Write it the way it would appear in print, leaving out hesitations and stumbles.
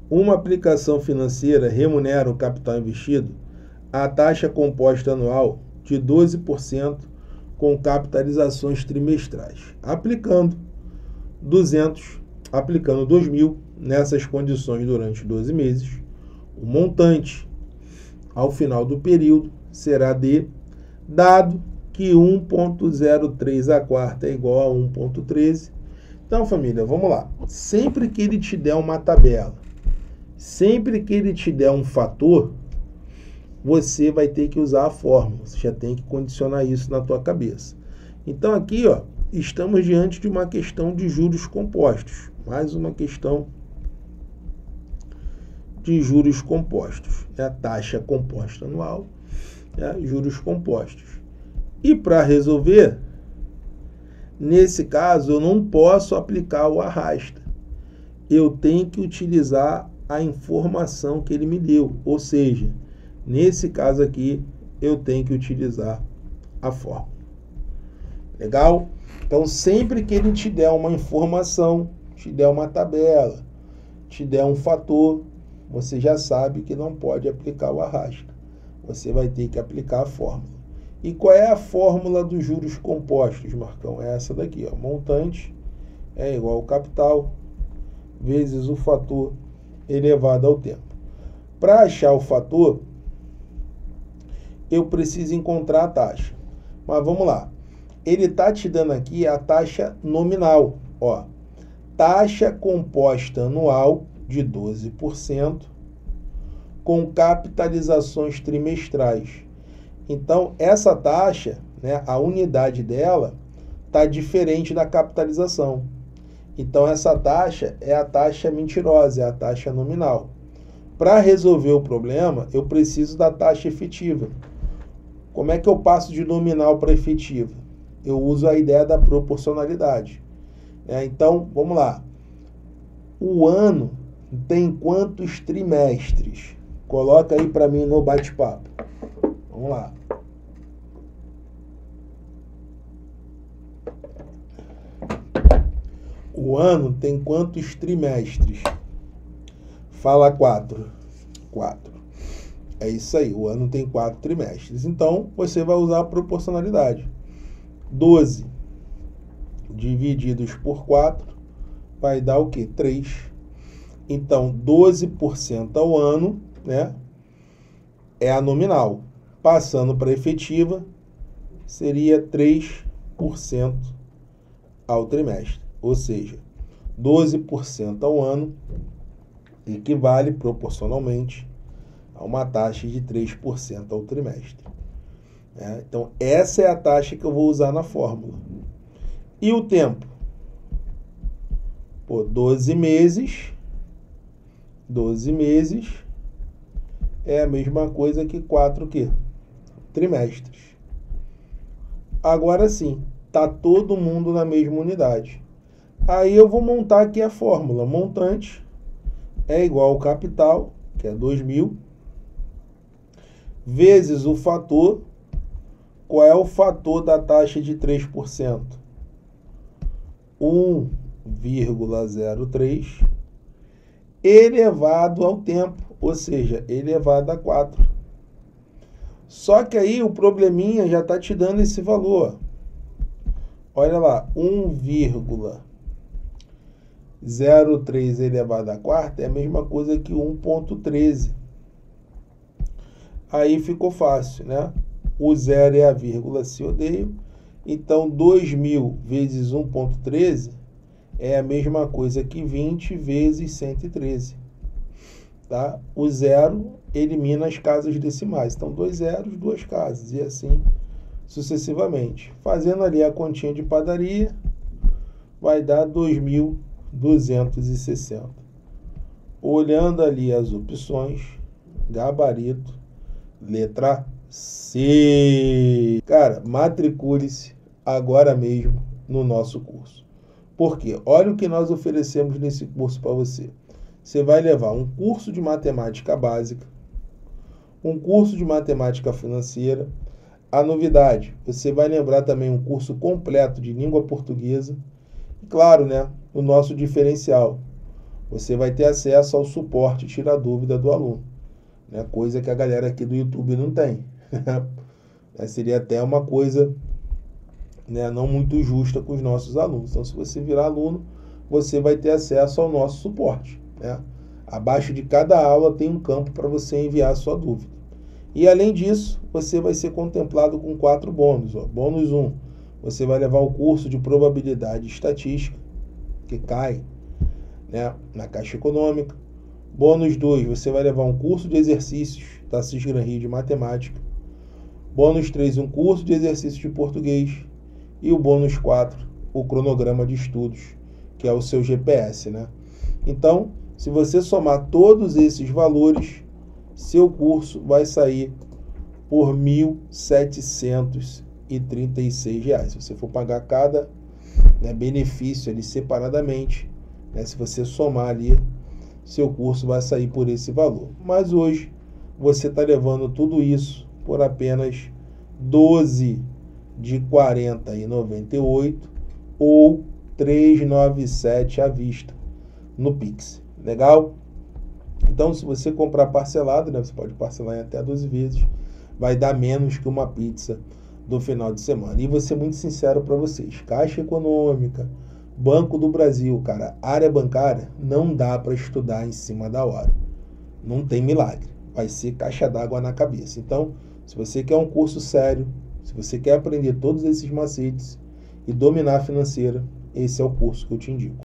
uma aplicação financeira remunera o capital investido a taxa composta anual de 12% com capitalizações trimestrais, aplicando 2.000 nessas condições durante 12 meses. O montante ao final do período será de, dado que 1,03 a quarta é igual a 1,13. Então, família, vamos lá. Sempre que ele te der uma tabela, sempre que ele te der um fator, você vai ter que usar a fórmula. Você já tem que condicionar isso na tua cabeça. Então, aqui, ó, estamos diante de uma questão de juros compostos. Mais uma questão de juros compostos. É a taxa composta anual, juros compostos. E para resolver, nesse caso, eu não posso aplicar o arrasta. Eu tenho que utilizar a informação que ele me deu. Ou seja, nesse caso aqui, eu tenho que utilizar a fórmula. Legal? Então, sempre que ele te der uma informação, te der uma tabela, te der um fator, você já sabe que não pode aplicar o arrasta. Você vai ter que aplicar a fórmula. E qual é a fórmula dos juros compostos, Marcão? É essa daqui, ó. Montante é igual ao capital vezes o fator elevado ao tempo. Para achar o fator, eu preciso encontrar a taxa. Mas vamos lá. Ele está te dando aqui a taxa nominal. Ó, taxa composta anual de 12% com capitalizações trimestrais. Então, essa taxa, né, a unidade dela está diferente da capitalização. Então, essa taxa é a taxa mentirosa, é a taxa nominal. Para resolver o problema, eu preciso da taxa efetiva. Como é que eu passo de nominal para efetiva? Eu uso a ideia da proporcionalidade. Então, vamos lá. O ano tem quantos trimestres? Coloca aí para mim no bate-papo. Vamos lá. O ano tem quantos trimestres? Fala 4. 4. É isso aí, o ano tem 4 trimestres. Então, você vai usar a proporcionalidade. 12 divididos por 4 vai dar o quê? 3. Então, 12% ao ano, né, é a nominal. Passando para a efetiva, seria 3% ao trimestre. Ou seja, 12% ao ano equivale proporcionalmente a uma taxa de 3% ao trimestre. Então, essa é a taxa que eu vou usar na fórmula. E o tempo? 12 meses. 12 meses é a mesma coisa que 4 trimestres. Agora sim, está todo mundo na mesma unidade. Aí eu vou montar aqui a fórmula. Montante é igual ao capital, que é 2.000, vezes o fator. Qual é o fator da taxa de 3%? 1,03 elevado ao tempo, ou seja, elevado a 4. Só que aí o probleminha já está te dando esse valor. Olha lá, 1,03 elevado a quarta é a mesma coisa que 1,13. Aí ficou fácil, né? O zero e a vírgula se odeiam. Então, 2.000 vezes 1,13 é a mesma coisa que 20 vezes 113. Tá? O zero elimina as casas decimais. Então, 2 zeros, 2 casas. E assim sucessivamente. Fazendo ali a continha de padaria, vai dar 2.260. Olhando ali as opções, gabarito, letra C. Cara, matricule-se agora mesmo no nosso curso. Por quê? Olha o que nós oferecemos nesse curso para você. Você vai levar um curso de matemática básica, um curso de matemática financeira. A novidade, você vai lembrar também um curso completo de língua portuguesa. E claro, né, o nosso diferencial, você vai ter acesso ao suporte Tira Dúvida do aluno, né? Coisa que a galera aqui do YouTube não tem. Seria até uma coisa, né, não muito justa com os nossos alunos. Então, se você virar aluno, você vai ter acesso ao nosso suporte, né? Abaixo de cada aula tem um campo para você enviar a sua dúvida. E além disso, você vai ser contemplado com 4 bônus. Bônus 1, você vai levar o curso de probabilidade e estatística, que cai, né, na Caixa Econômica. Bônus 2, você vai levar um curso de exercícios da Cisgran-Rio de matemática. Bônus 3, um curso de exercícios de português. E o bônus 4, o cronograma de estudos, que é o seu GPS, né? Então, se você somar todos esses valores, seu curso vai sair por R$ 1.736. Se você for pagar cada, né, benefício ali separadamente, né, se você somar ali, seu curso vai sair por esse valor. Mas hoje você está levando tudo isso por apenas 12 de R$ 40,98 ou R$ 397 à vista no Pix. Legal? Então, se você comprar parcelado, né, você pode parcelar em até 12 vezes, vai dar menos que uma pizza do final de semana. E vou ser muito sincero para vocês, Caixa Econômica, Banco do Brasil, cara, área bancária, não dá para estudar em cima da hora. Não tem milagre. Vai ser caixa d'água na cabeça. Então, se você quer um curso sério, se você quer aprender todos esses macetes e dominar a financeira, esse é o curso que eu te indico.